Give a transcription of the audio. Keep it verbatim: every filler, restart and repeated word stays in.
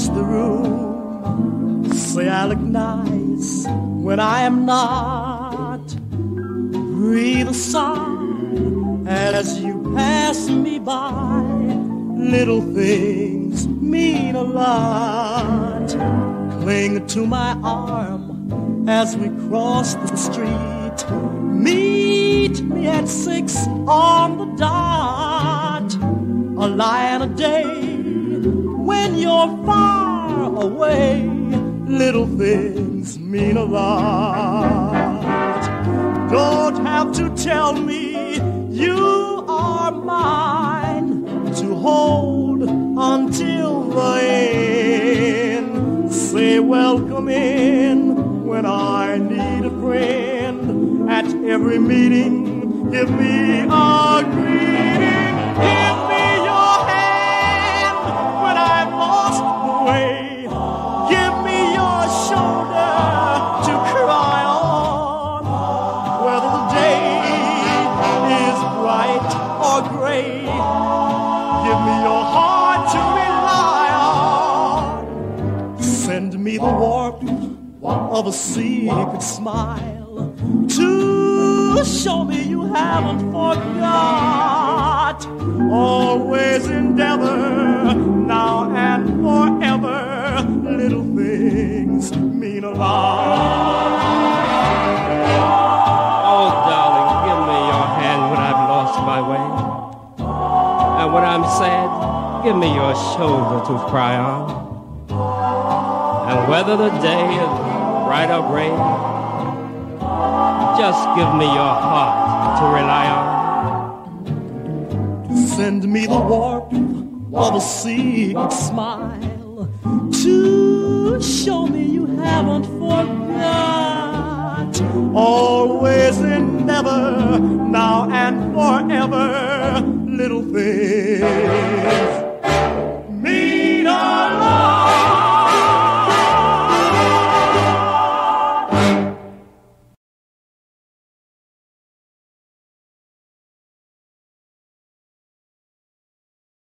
across the room. Say I look nice when I am not. Breathe a sigh as you pass me by. Little things mean a lot. Cling to my arm as we cross the street. Meet me at six on the dot. A lie and a day when you're far away. Little things mean a lot. Don't have to tell me you are mine to hold until the end. Say welcome in when I need a friend. At every meeting, give me a greeting. Give me your hand when I've lost the way. Give me your shoulder to cry on. Whether the day is bright or gray, give me your heart to rely on. Send me the warmth of a secret smile to show me you haven't forgot. Always endeavor, now and forever. Little things mean a lot. Oh, darling, give me your hand when I've lost my way. And when I'm sad, give me your shoulder to cry on. And whether the day is bright or gray, just give me your heart to rely on. Send me the warmth of a secret smile to show me you haven't forgot. Always and never, now and forever. Little things